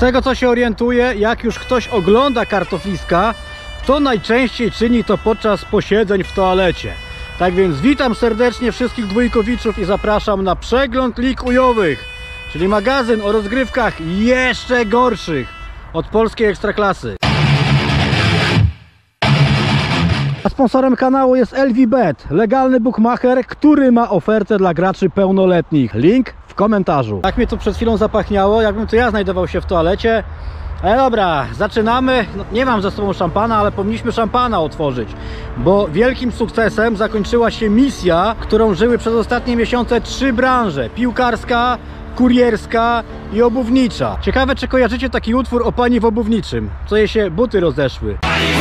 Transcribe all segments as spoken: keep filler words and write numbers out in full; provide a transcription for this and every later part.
tego co się orientuję, jak już ktoś ogląda kartofliska, to najczęściej czyni to podczas posiedzeń w toalecie. Tak więc witam serdecznie wszystkich dwójkowiczów i zapraszam na przegląd lig ujowych, czyli magazyn o rozgrywkach jeszcze gorszych od polskiej ekstraklasy. A sponsorem kanału jest L V Bet, legalny bookmacher, który ma ofertę dla graczy pełnoletnich. Link w komentarzu. Tak mnie tu przed chwilą zapachniało, jakbym to ja znajdował się w toalecie. Ale dobra, zaczynamy. No, nie mam ze sobą szampana, ale powinniśmy szampana otworzyć, bo wielkim sukcesem zakończyła się misja, którą żyły przez ostatnie miesiące trzy branże: piłkarska, kurierska i obuwnicza. Ciekawe, czy kojarzycie taki utwór o pani w obuwniczym, co jej się buty rozeszły.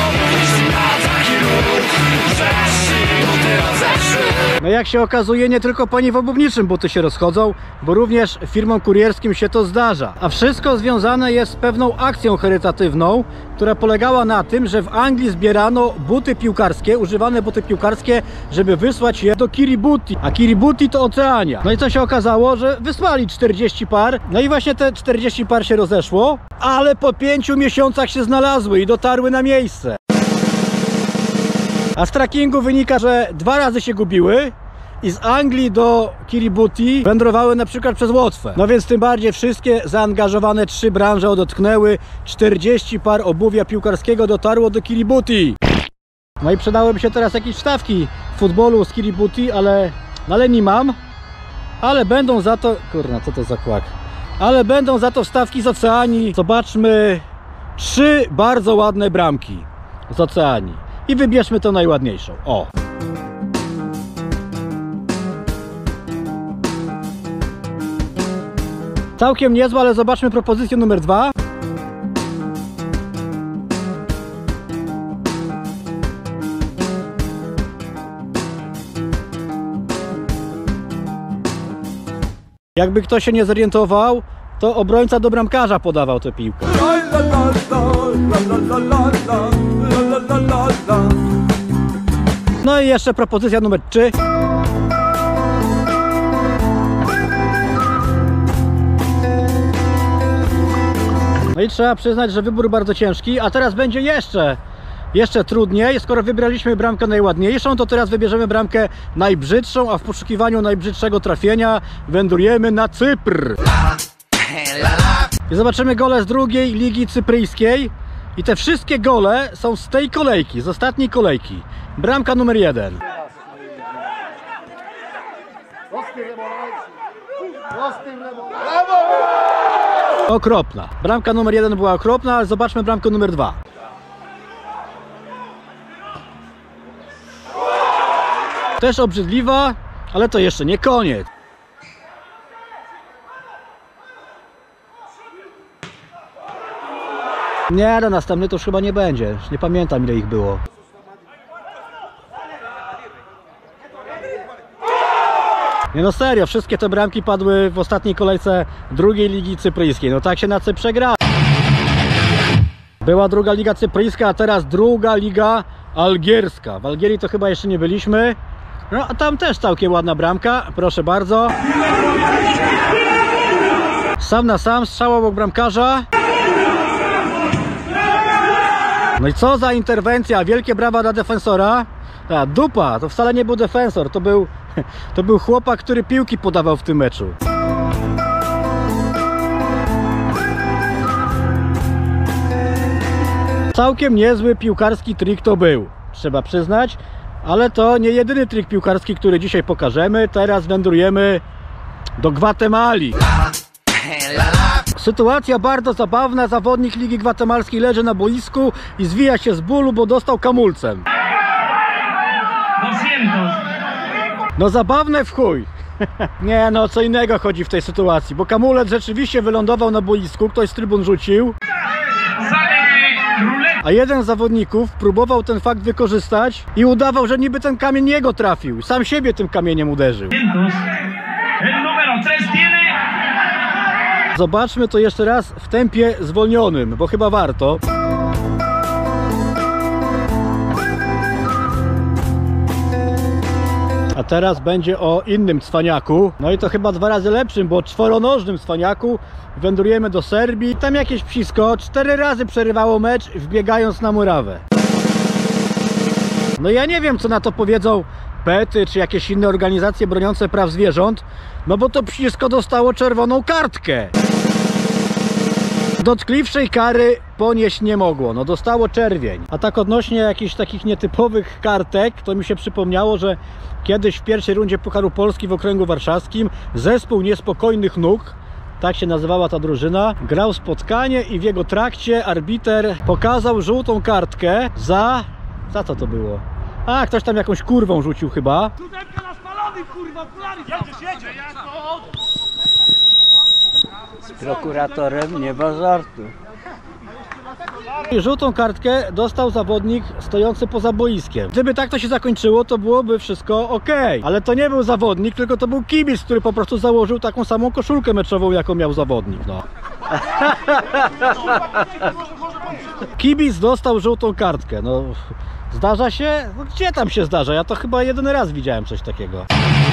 No jak się okazuje, nie tylko pani w obuwniczym buty się rozchodzą, bo również firmom kurierskim się to zdarza. A wszystko związane jest z pewną akcją charytatywną, która polegała na tym, że w Anglii zbierano buty piłkarskie, używane buty piłkarskie, żeby wysłać je do Kiribati. A Kiribati to Oceania. No i co się okazało, że wysłali czterdzieści par. No i właśnie te czterdzieści par się rozeszło, ale po pięciu miesiącach się znalazły i dotarły na miejsce. A z trackingu wynika, że dwa razy się gubiły i z Anglii do Kiribati wędrowały na przykład przez Łotwę. No więc tym bardziej wszystkie zaangażowane trzy branże odetchnęły. czterdzieści par obuwia piłkarskiego dotarło do Kiribati. No i przydałyby się teraz jakieś wstawki w futbolu z Kiribati, ale, ale nie mam. Ale będą za to... Kurna, co to za kłak? Ale będą za to wstawki z Oceanii. Zobaczmy trzy bardzo ładne bramki z Oceanii. I wybierzmy to najładniejszą. O! Całkiem niezła, ale zobaczmy propozycję numer dwa. Jakby ktoś się nie zorientował, to obrońca do bramkarza podawał tę piłkę. No i jeszcze propozycja numer trzy. No i trzeba przyznać, że wybór bardzo ciężki, a teraz będzie jeszcze jeszcze trudniej. Skoro wybraliśmy bramkę najładniejszą, to teraz wybierzemy bramkę najbrzydszą, a w poszukiwaniu najbrzydszego trafienia wędrujemy na Cypr. I zobaczymy gole z drugiej ligi cypryjskiej. I te wszystkie gole są z tej kolejki, z ostatniej kolejki. Bramka numer jeden. Okropna. Bramka numer jeden była okropna, ale zobaczmy bramkę numer dwa. Też obrzydliwa, ale to jeszcze nie koniec. Nie, no następny to już chyba nie będzie. Już nie pamiętam, ile ich było. Nie no serio, wszystkie te bramki padły w ostatniej kolejce drugiej ligi cypryjskiej. No tak się na Cyprze gra. Była druga liga cypryjska, a teraz druga liga algierska. W Algierii to chyba jeszcze nie byliśmy. No a tam też całkiem ładna bramka. Proszę bardzo. Sam na sam, strzał obok bramkarza. No i co za interwencja, wielkie brawa dla defensora. A dupa, to wcale nie był defensor, to był, to był chłopak, który piłki podawał w tym meczu. Całkiem niezły piłkarski trik to był, trzeba przyznać, ale to nie jedyny trik piłkarski, który dzisiaj pokażemy. Teraz wędrujemy do Gwatemali. Sytuacja bardzo zabawna. Zawodnik Ligi Gwatemalskiej leży na boisku i zwija się z bólu, bo dostał kamulcem. No zabawne w chuj. Nie no, co innego chodzi w tej sytuacji, bo kamulec rzeczywiście wylądował na boisku, ktoś z trybun rzucił, a jeden z zawodników próbował ten fakt wykorzystać i udawał, że niby ten kamień jego trafił. Sam siebie tym kamieniem uderzył. Zobaczmy to jeszcze raz w tempie zwolnionym, bo chyba warto. A A teraz będzie o innym cwaniaku. No i to chyba dwa razy lepszym, bo czworonożnym cwaniaku. Wędrujemy do Serbii. Tam jakieś psisko cztery razy przerywało mecz, wbiegając na murawę. No ja nie wiem, co na to powiedzą pety, czy jakieś inne organizacje broniące praw zwierząt. No bo to psisko dostało czerwoną kartkę. Dotkliwszej kary ponieść nie mogło, no dostało czerwień. A tak odnośnie jakichś takich nietypowych kartek, to mi się przypomniało, że kiedyś w pierwszej rundzie Pucharu Polski w okręgu warszawskim zespół Niespokojnych Nóg, tak się nazywała ta drużyna, grał spotkanie i w jego trakcie arbiter pokazał żółtą kartkę za... za co to było? A, ktoś tam jakąś kurwą rzucił chyba. Z prokuratorem nie ma żartu. Żółtą kartkę dostał zawodnik stojący poza boiskiem. Gdyby tak to się zakończyło, to byłoby wszystko ok. Ale to nie był zawodnik, tylko to był kibic, który po prostu założył taką samą koszulkę meczową, jaką miał zawodnik. No. Kibic dostał żółtą kartkę. No, zdarza się? No, gdzie tam się zdarza? Ja to chyba jedyny raz widziałem coś takiego.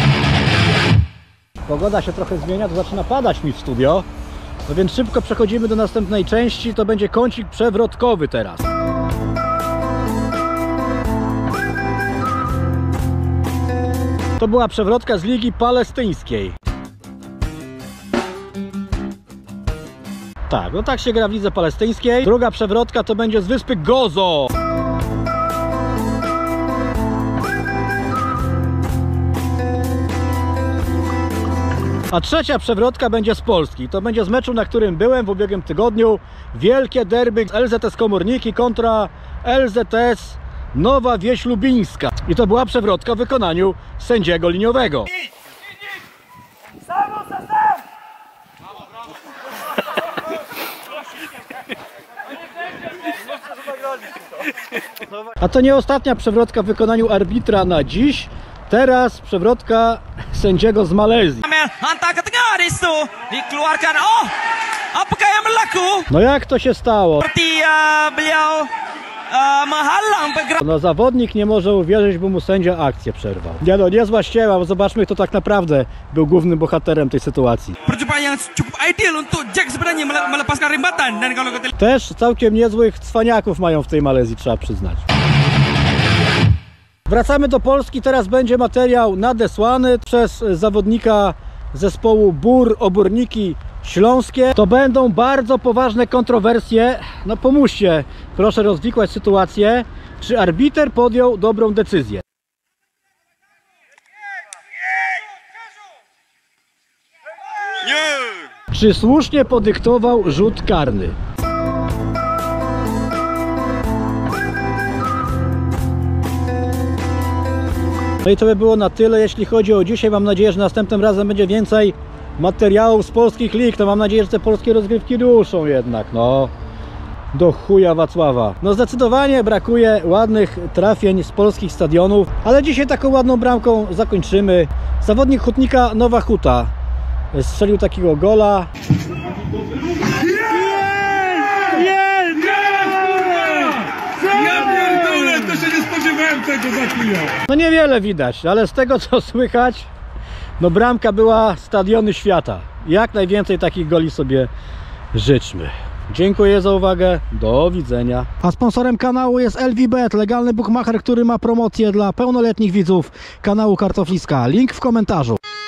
Pogoda się trochę zmienia, to zaczyna padać mi w studio. No więc szybko przechodzimy do następnej części. To będzie kącik przewrotkowy teraz. To była przewrotka z Ligi Palestyńskiej. Tak, no tak się gra w Lidze Palestyńskiej. Druga przewrotka to będzie z wyspy Gozo. A trzecia przewrotka będzie z Polski. To będzie z meczu, na którym byłem w ubiegłym tygodniu. Wielkie derby L Z S Komorniki kontra L Z S Nowa Wieś Lubińska. I to była przewrotka w wykonaniu sędziego liniowego. A to nie ostatnia przewrotka w wykonaniu arbitra na dziś. Teraz przewrotka sędziego z Malezji. No jak to się stało? No zawodnik nie może uwierzyć, bo mu sędzia akcję przerwał. Nie no, niezła ściema, bo zobaczmy, kto tak naprawdę był głównym bohaterem tej sytuacji. Też całkiem niezłych cwaniaków mają w tej Malezji, trzeba przyznać. Wracamy do Polski, teraz będzie materiał nadesłany przez zawodnika zespołu Bór Oborniki Śląskie. To będą bardzo poważne kontrowersje. No pomóżcie, proszę rozwikłać sytuację. Czy arbiter podjął dobrą decyzję? Nie! Czy słusznie podyktował rzut karny? No i to by było na tyle, jeśli chodzi o dzisiaj. Mam nadzieję, że następnym razem będzie więcej materiałów z polskich lig. No mam nadzieję, że te polskie rozgrywki ruszą jednak, no. Do chuja Wacława. No zdecydowanie brakuje ładnych trafień z polskich stadionów. Ale dzisiaj taką ładną bramką zakończymy. Zawodnik Hutnika Nowa Huta strzelił takiego gola. To się nie spodziewałem tego za chwilę. No niewiele widać, ale z tego co słychać, no bramka była stadiony świata. Jak najwięcej takich goli sobie życzmy. Dziękuję za uwagę, do widzenia. A sponsorem kanału jest L V Bet, legalny bookmacher, który ma promocję dla pełnoletnich widzów kanału Kartofliska. Link w komentarzu.